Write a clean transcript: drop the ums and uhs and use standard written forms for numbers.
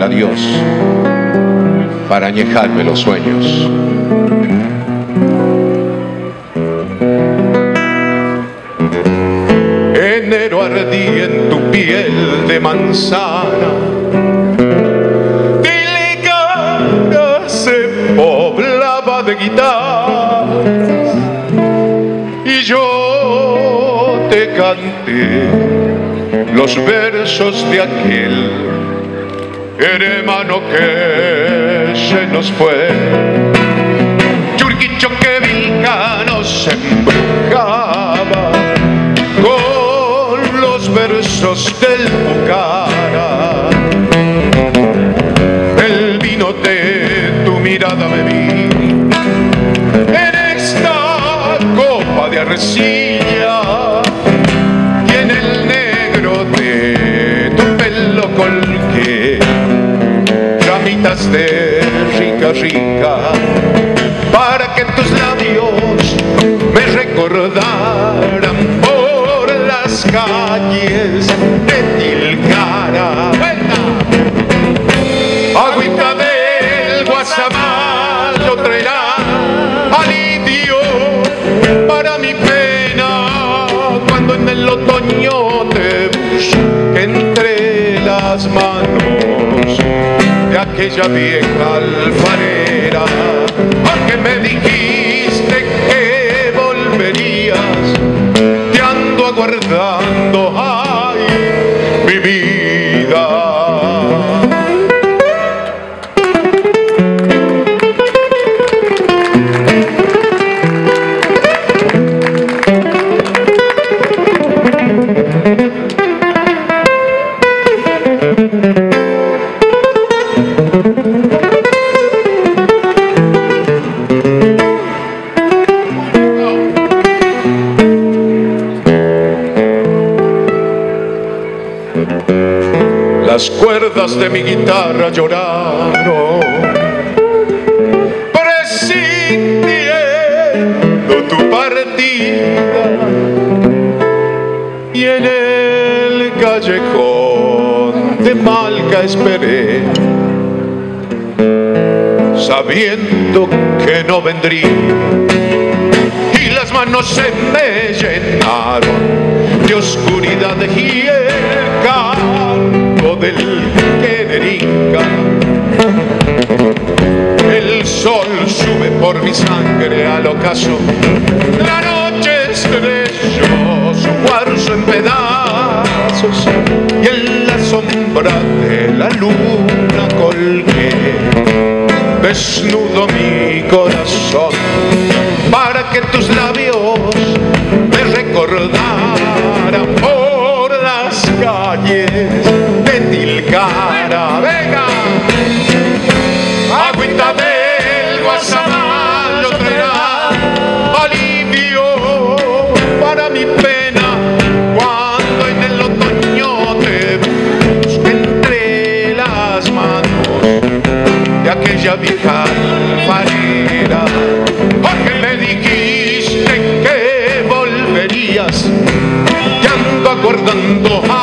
adiós para añejarme los sueños. Enero ardía en tu piel de manzana, delicada se poblaba de guitarras y yo te canté los versos de aquel hermano que se nos fue. Churquicho que Vilcano se embrujaba con los versos del Pucara. El vino de tu mirada bebí en esta copa de arcilla y en el negro de tu pelo colgué ramitas de rica para que tus labios me recordaran por las calles de Tilcara. Agüita del Guasamal traerá alivio para mi pena cuando en el otoño te busque entre las manos de aquella vieja alfarera. Porque me dijiste que volverías, te ando aguardando, ay, mi vida. Las cuerdas de mi guitarra lloraron, presintiendo tu partida, y en el callejón de Malca esperé, sabiendo que no vendría, y las manos se me llenaron de oscuridad y el canto del quenerinca. El sol sube por mi sangre al ocaso, la noche estrelló su cuarzo en pedazos y en la sombra de la luna colgué desnudo mi corazón para que tus labios me recordaran por las calles de Tilcara. Venga, agüita del Guasamal lo traerá alivio para mi pena cuando en el otoño te busque entre las manos de aquella vieja alfarera. Porque me dijiste que volverías, y ando acordando